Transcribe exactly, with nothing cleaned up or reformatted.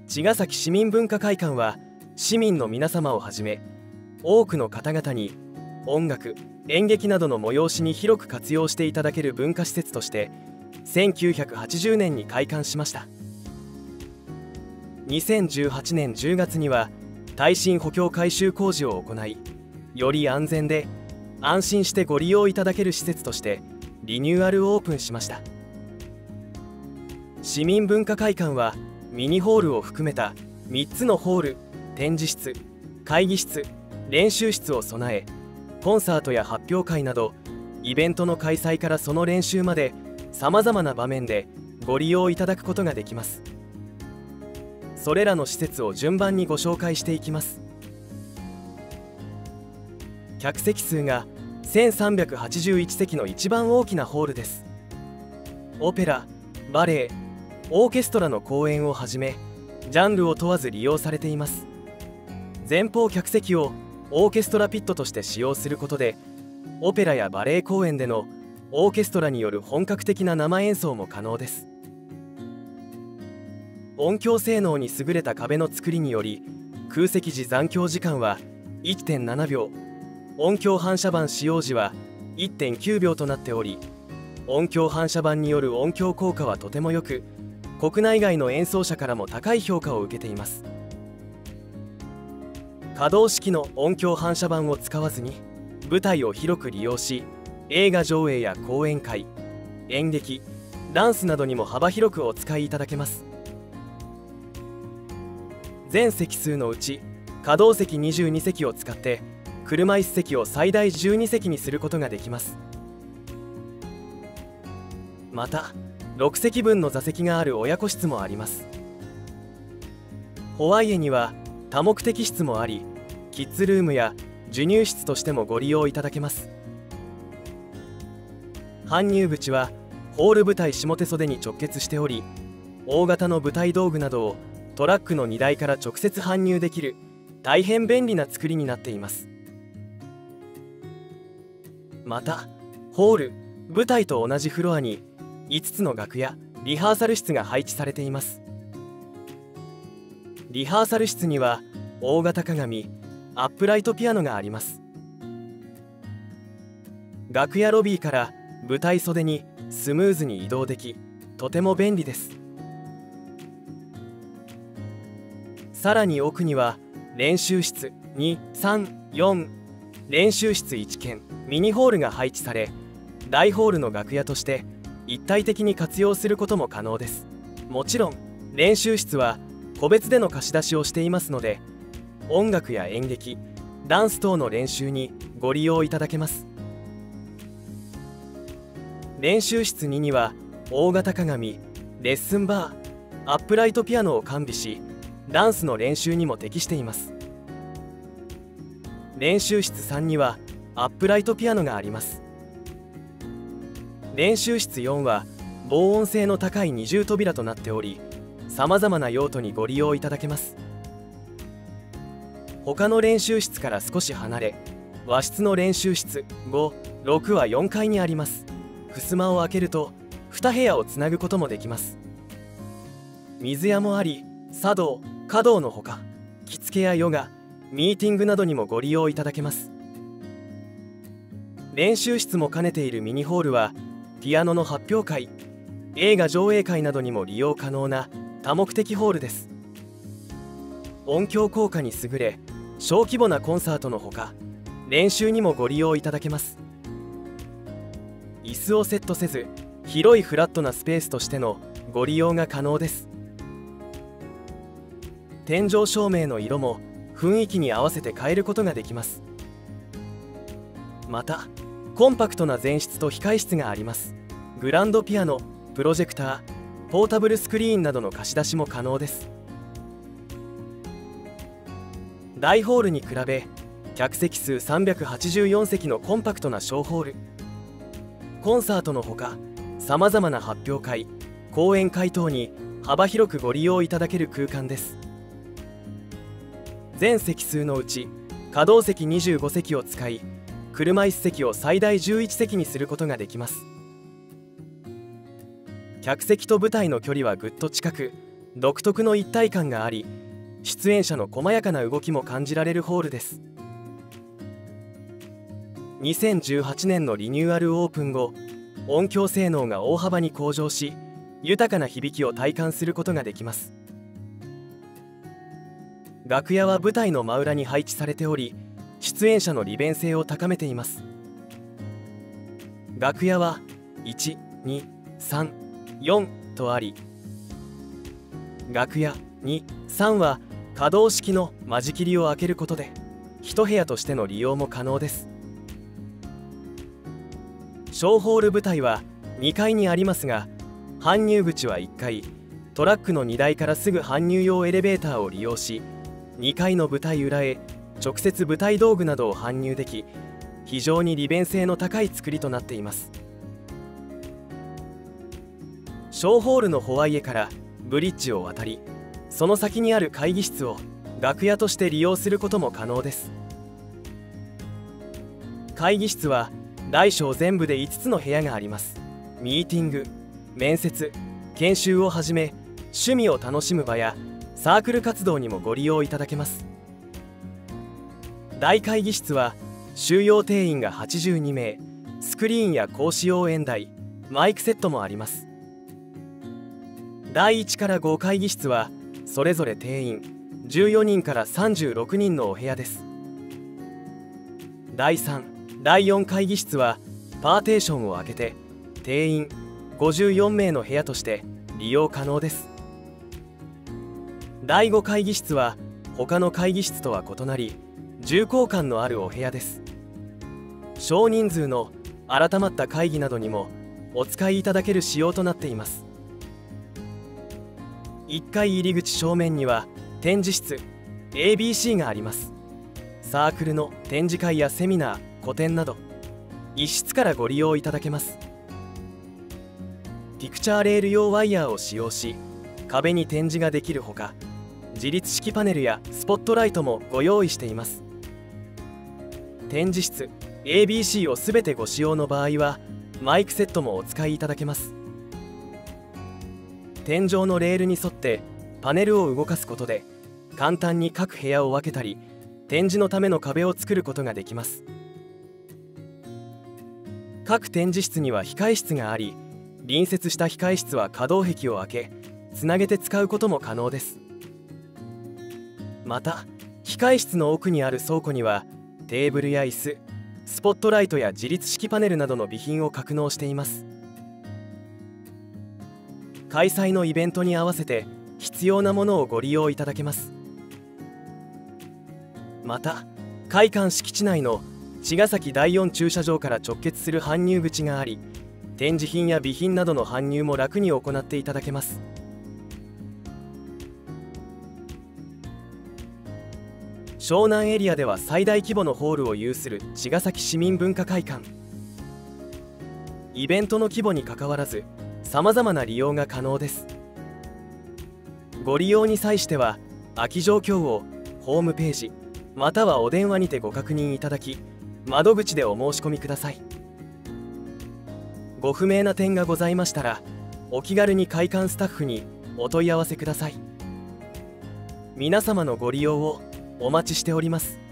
茅ヶ崎市民文化会館は市民の皆様をはじめ多くの方々に音楽、演劇などの催しに広く活用していただける文化施設としてせんきゅうひゃくはちじゅうねんに開館しました。にせんじゅうはちねんじゅうがつには耐震補強改修工事を行い、より安全で安心してご利用いただける施設としてリニューアルオープンしました。市民文化会館はミニホールを含めたみっつのホール、展示室、会議室、練習室を備え、コンサートや発表会などイベントの開催からその練習までさまざまな場面でご利用いただくことができます。それらの施設を順番にご紹介していきます。客席数がせんさんびゃくはちじゅういちせきの一番大きなホールです。オペラ、バレエ、オーケストラの公演をはじめジャンルを問わず利用されています。前方客席をオーケストラピットとして使用することで、オペラやバレエ公演でのオーケストラによる本格的な生演奏も可能です。音響性能に優れた壁の作りにより空席時残響時間は いってんななびょう、音響反射板使用時は いってんきゅうびょうとなっており、音響反射板による音響効果はとても良く、国内外の演奏者からも高い評価を受けています。可動式の音響反射板を使わずに舞台を広く利用し、映画上映や講演会、演劇、ダンスなどにも幅広くお使いいただけます。全席数のうち可動席にじゅうにせきを使って車椅子席を最大じゅうにせきにすることができます。またろくせきぶんの座席がある親子室もあります。ホワイエには多目的室もあり、キッズルームや授乳室としてもご利用いただけます。搬入口はホール舞台下手袖に直結しており、大型の舞台道具などをトラックの荷台から直接搬入できる大変便利な作りになっています。またホール、舞台と同じフロアにいつつの楽屋、リハーサル室が配置されています。リハーサル室には大型鏡、アップライトピアノがあります。楽屋ロビーから舞台袖にスムーズに移動でき、とても便利です。さらに奥には練習室に、さん、よん、練習室いちけん、ミニホールが配置され、大ホールの楽屋として一体的に活用することも可能です。もちろん練習室は個別での貸し出しをしていますので、音楽や演劇、ダンス等の練習にご利用いただけます。練習室にには大型鏡、レッスンバー、アップライトピアノを完備し、ダンスの練習にも適しています。練習室さんにはアップライトピアノがあります。練習室よんは防音性の高い二重扉となっており、さまざまな用途にご利用いただけます。他の練習室から少し離れ、和室の練習室ご、ろくはよんかいにあります。襖を開けるとにへやをつなぐこともできます。水屋もあり、茶道、華道のほか着付けやヨガ、ミーティングなどにもご利用いただけます。練習室も兼ねているミニホールはピアノの発表会、映画上映会などにも利用可能な多目的ホールです。音響効果に優れ、小規模なコンサートのほか練習にもご利用いただけます。椅子をセットせず、広いフラットなスペースとしてのご利用が可能です。天井照明の色も雰囲気に合わせて変えることができます。またコンパクトな前室と控室があります。グランドピアノ、プロジェクター、ポータブルスクリーンなどの貸し出しも可能です。大ホールに比べ客席数さんびゃくはちじゅうよんせきのコンパクトな小ホール、コンサートのほかさまざまな発表会、講演会等に幅広くご利用いただける空間です。全席数のうち可動席にじゅうごせきを使い、車椅子席を最大じゅういちせきにすることができます。客席と舞台の距離はぐっと近く、 独特の一体感があり、出演者の細やかな動きも感じられるホールです。にせんじゅうはちねんのリニューアルオープン後、音響性能が大幅に向上し、豊かな響きを体感することができます。楽屋は舞台の真裏に配置されており、出演者の利便性を高めています。楽屋はいち、に、さん、よんとあり、楽屋に、さんは可動式の間仕切りを開けることで一部屋としての利用も可能です。小ホール舞台はにかいにありますが、搬入口はいっかい、トラックの荷台からすぐ搬入用エレベーターを利用し、にかいの舞台裏へ直接舞台道具などを搬入でき、非常に利便性の高い作りとなっています。小ホールのホワイエからブリッジを渡り、その先にある会議室を楽屋として利用することも可能です。会議室は大小全部でいつつの部屋があります。ミーティング、面接、研修をはじめ趣味を楽しむ場やサークル活動にもご利用いただけます。大会議室は収容定員がはちじゅうにめい、スクリーンや高使用演台、マイクセットもあります。だいいちからご会議室はそれぞれ定員じゅうよにんからさんじゅうろくにんのお部屋です。だいさん、だいよん会議室はパーテーションを開けて定員ごじゅうよんめいの部屋として利用可能です。だいご会議室は他の会議室とは異なり重厚感のあるお部屋です。少人数の改まった会議などにもお使いいただける仕様となっています。いっかい入り口正面には展示室 エービーシー があります。サークルの展示会やセミナー、個展など一室からご利用いただけます。ピクチャーレール用ワイヤーを使用し、壁に展示ができるほか、自立式パネルやスポットライトもご用意しています。展示室 エービーシー をすべてご使用の場合はマイクセットもお使いいただけます。天井のレールに沿ってパネルを動かすことで簡単に各部屋を分けたり、展示のための壁を作ることができます。各展示室には控え室があり、隣接した控え室は可動壁を開けつなげて使うことも可能です。また控え室の奥にある倉庫にはテーブルや椅子、スポットライトや自立式パネルなどの備品を格納しています。開催のイベントに合わせて必要なものをご利用いただけます。また会館敷地内の茅ヶ崎だいよん駐車場から直結する搬入口があり、展示品や備品などの搬入も楽に行っていただけます。湘南エリアでは最大規模のホールを有する茅ヶ崎市民文化会館。イベントの規模にかかわらずさまざまな利用が可能です。ご利用に際しては空き状況をホームページまたはお電話にてご確認いただき、窓口でお申し込みください。ご不明な点がございましたらお気軽に会館スタッフにお問い合わせください。皆様のご利用をお待ちしております。